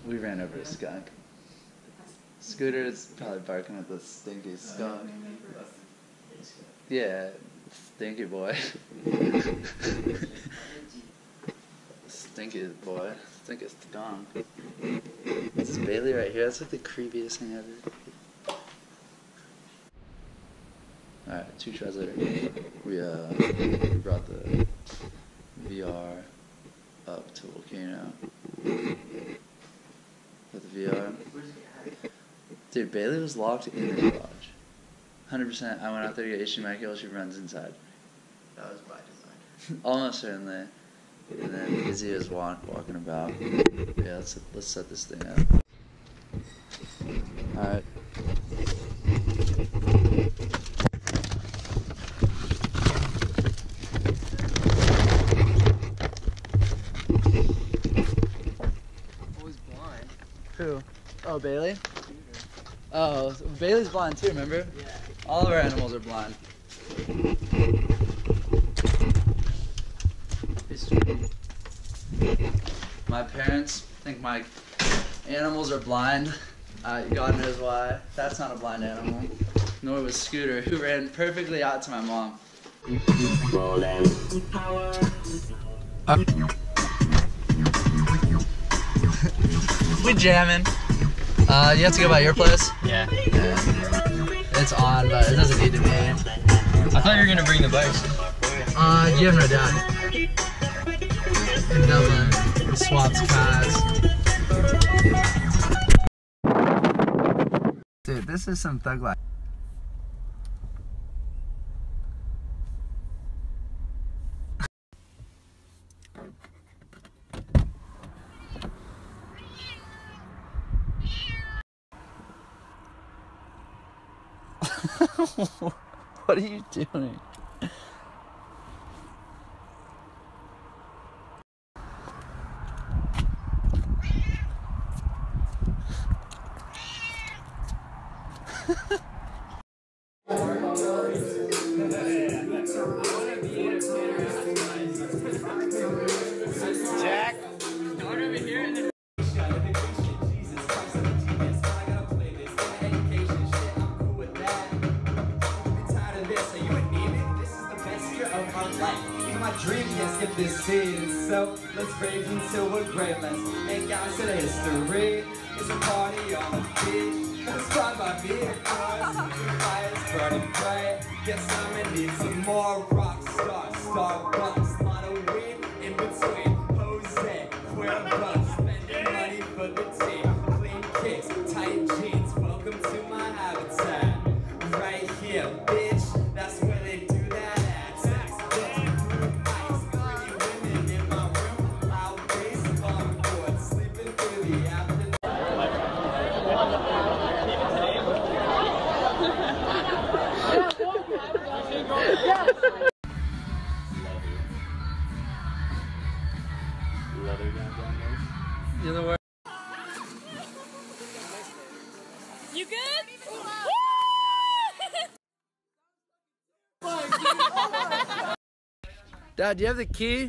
We ran over a skunk. Scooter's probably barking at the stinky skunk. Yeah, stinky boy. Stinky boy. Stinky skunk. This is Bailey right here. That's like the creepiest thing ever. Alright, 2 tries later. We brought the VR up to Volcano. With the VR. Dude, Bailey was locked in the garage. 100%. I went out there to get HDMI cable. She runs inside. That was by design. Almost certainly. And then Izzy was walking about. Yeah, let's set this thing up. Alright. Always blind. Who? Oh, Bailey? Oh, Bailey's blind too, remember? Yeah. All of our animals are blind. My parents think my animals are blind. God knows why. That's not a blind animal. Nor was Scooter, who ran perfectly out to my mom. We jamming. You have to go by your place? Yeah. It's on, but it doesn't need to be. I thought you were gonna bring the bikes. You haven't down. In Dublin, he swaps cars. Dude, this is some thug life. What are you doing? Jack, come over here. My dream can't skip this scene, so let's rave until we're graveless. And guys, to the history, it's a party on the beach. It's fun by me, of course. The fire's burning bright. Guess I'm gonna need some more rock stars, Starbucks, lot of weed in between. Jose, queer bucks, spending money for the team. Clean kicks, tight jeans. Welcome to my habitat. Right here, bitch. That's where they do that at. You're the worst. You good? Dad, do you have the key?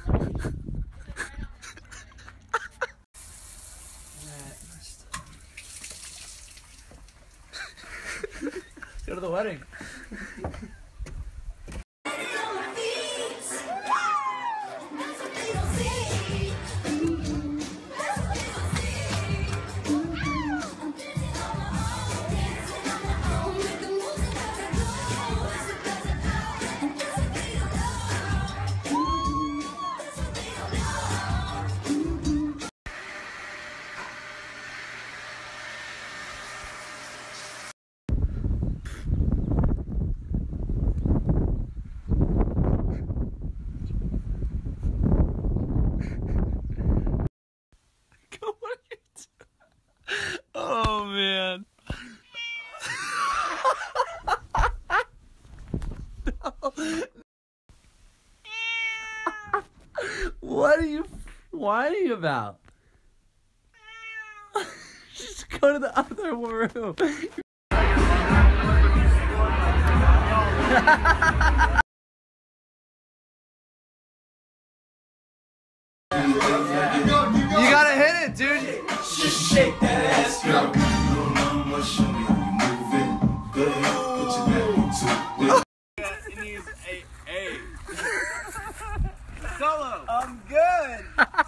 Go to the wedding. Oh man. No. What are you whining about? Just go to the other room. You gotta hit it, dude. shake that ass, girl. Little mama, show me how you move it. Go ahead, put your back into it. It needs a solo. I'm good.